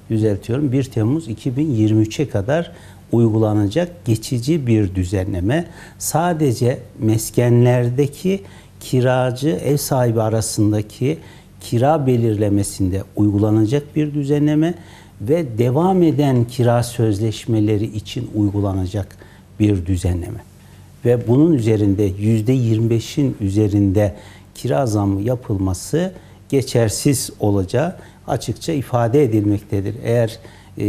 düzeltiyorum, 1 Temmuz 2023'e kadar uygulanacak geçici bir düzenleme. Sadece meskenlerdeki kiracı ev sahibi arasındaki kira belirlemesinde uygulanacak bir düzenleme ve devam eden kira sözleşmeleri için uygulanacak bir düzenleme. Ve bunun üzerinde %25'in üzerinde kira zammı yapılması geçersiz olacağı açıkça ifade edilmektedir. Eğer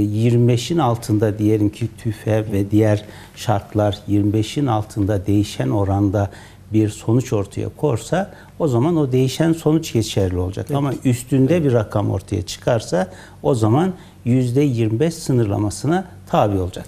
25'in altında diyelim ki TÜFE ve diğer şartlar 25'in altında değişen oranda bir sonuç ortaya korsa o zaman o değişen sonuç geçerli olacak. Evet. Ama üstünde bir rakam ortaya çıkarsa o zaman %25 sınırlamasına tabi olacak.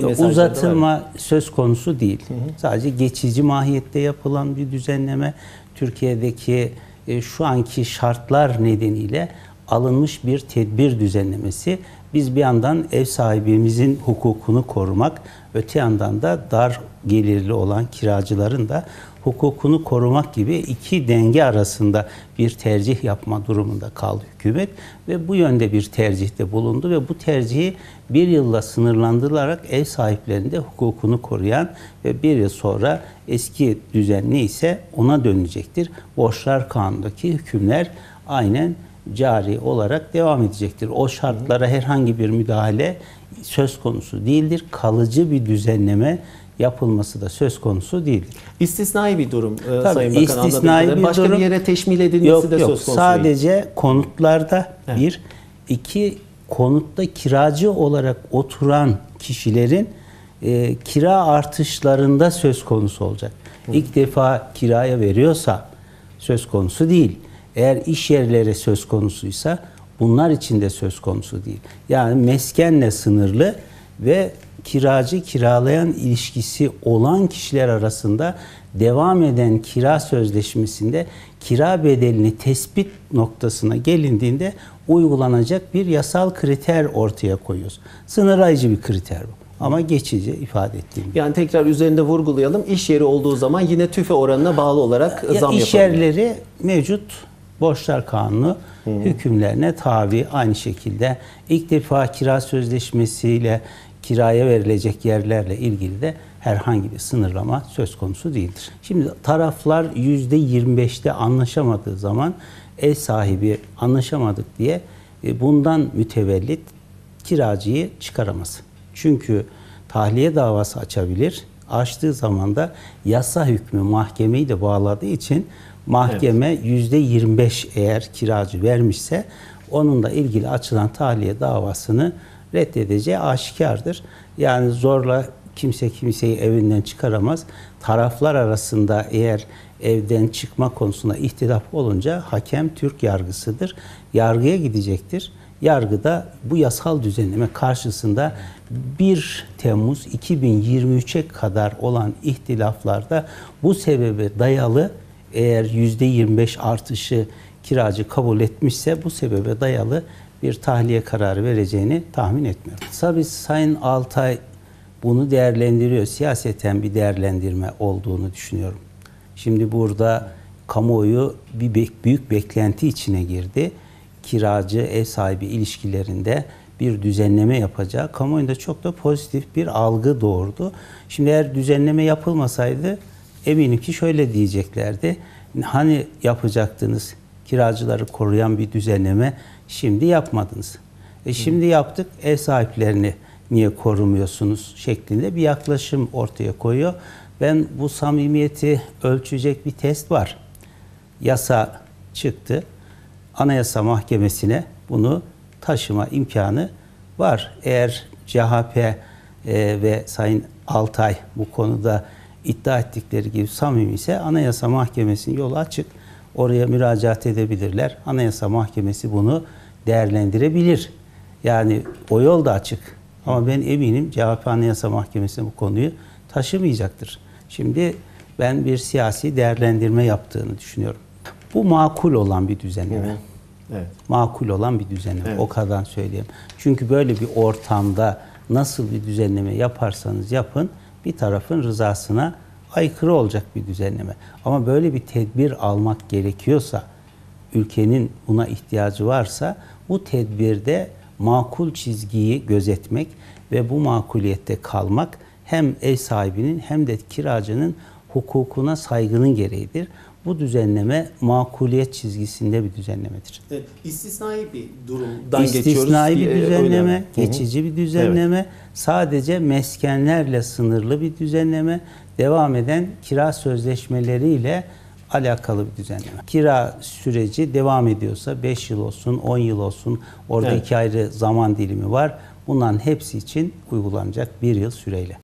Uzatılma söz konusu değil. Sadece geçici mahiyette yapılan bir düzenleme. Türkiye'deki şu anki şartlar nedeniyle alınmış bir tedbir düzenlemesi. Biz bir yandan ev sahibimizin hukukunu korumak, öte yandan da dar gelirli olan kiracıların da hukukunu korumak gibi iki denge arasında bir tercih yapma durumunda kaldı hükümet ve bu yönde bir tercihte bulundu ve bu tercihi bir yılla sınırlandırılarak ev sahiplerinde hukukunu koruyan ve bir yıl sonra eski düzen neyse ona dönecektir. Borçlar Kanunu'ndaki hükümler aynen cari olarak devam edecektir. O şartlara herhangi bir müdahale söz konusu değildir. Kalıcı bir düzenleme yapılması da söz konusu değildir. İstisnai bir durum Sayın Bakan anladığım başka bir yere teşmil edilmesi de söz konusu değil. Sadece konutlarda bir, iki konutta kiracı olarak oturan kişilerin kira artışlarında söz konusu olacak. İlk defa kiraya veriyorsa söz konusu değil. Eğer iş yerleri söz konusuysa bunlar için de söz konusu değil. Yani meskenle sınırlı ve kiracı kiralayan ilişkisi olan kişiler arasında devam eden kira sözleşmesinde kira bedelini tespit noktasına gelindiğinde uygulanacak bir yasal kriter ortaya koyuyoruz. Sınırlayıcı bir kriter bu. Ama geçici ifade ettiğim gibi. Yani tekrar üzerinde vurgulayalım. İş yeri olduğu zaman yine TÜFE oranına bağlı olarak zam yapabilir. İş yerleri mevcut Borçlar Kanunu hükümlerine tabi, aynı şekilde ilk defa kira sözleşmesiyle kiraya verilecek yerlerle ilgili de herhangi bir sınırlama söz konusu değildir. Şimdi taraflar %25'te anlaşamadığı zaman ev sahibi anlaşamadık diye bundan mütevellit kiracıyı çıkaramaz. Çünkü tahliye davası açabilir. Açtığı zaman da yasa hükmü mahkemeyi de bağladığı için mahkeme %25 eğer kiracı vermişse onunla ilgili açılan tahliye davasını reddedeceği aşikardır. Yani zorla kimse kimseyi evinden çıkaramaz. Taraflar arasında eğer evden çıkma konusunda ihtilaf olunca hakem Türk yargısıdır. Yargıya gidecektir. Yargıda bu yasal düzenleme karşısında 1 Temmuz 2023'e kadar olan ihtilaflarda bu sebebe dayalı eğer %25 artışı kiracı kabul etmişse bu sebebe dayalı bir tahliye kararı vereceğini tahmin etmiyorum. Tabii Sayın Altay bunu değerlendiriyor. Siyaseten bir değerlendirme olduğunu düşünüyorum. Şimdi burada kamuoyu bir büyük beklenti içine girdi. Kiracı ev sahibi ilişkilerinde bir düzenleme yapacağı kamuoyunda çok da pozitif bir algı doğurdu. Şimdi eğer düzenleme yapılmasaydı eminim ki şöyle diyeceklerdi. Hani yapacaktınız kiracıları koruyan bir düzenleme, şimdi yapmadınız. Şimdi yaptık, ev sahiplerini niye korumuyorsunuz şeklinde bir yaklaşım ortaya koyuyor. Ben bu samimiyeti ölçecek bir test var. Yasa çıktı. Anayasa Mahkemesi'ne bunu taşıma imkanı var. Eğer CHP ve Sayın Altay bu konuda iddia ettikleri gibi samimi ise Anayasa Mahkemesi'nin yolu açık. Oraya müracaat edebilirler. Anayasa Mahkemesi bunu değerlendirebilir. Yani o yol da açık. Ama ben eminim CHP Anayasa Mahkemesi bu konuyu taşımayacaktır. Şimdi ben bir siyasi değerlendirme yaptığını düşünüyorum. Bu makul olan bir düzenleme. Evet. Makul olan bir düzenleme. Evet. O kadar söyleyeyim. Çünkü böyle bir ortamda nasıl bir düzenleme yaparsanız yapın bir tarafın rızasına aykırı olacak bir düzenleme. Ama böyle bir tedbir almak gerekiyorsa, ülkenin buna ihtiyacı varsa bu tedbirde makul çizgiyi gözetmek ve bu makuliyette kalmak hem ev sahibinin hem de kiracının hukukuna saygının gereğidir. Bu düzenleme makuliyet çizgisinde bir düzenlemedir. İstisnai bir durumdan geçiyoruz. İstisnai bir düzenleme, Öyle. geçici bir düzenleme, sadece meskenlerle sınırlı bir düzenleme, devam eden kira sözleşmeleriyle alakalı bir düzenleme. Kira süreci devam ediyorsa 5 yıl olsun, 10 yıl olsun, orada 2 ayrı zaman dilimi var. Bunların hepsi için uygulanacak 1 yıl süreyle.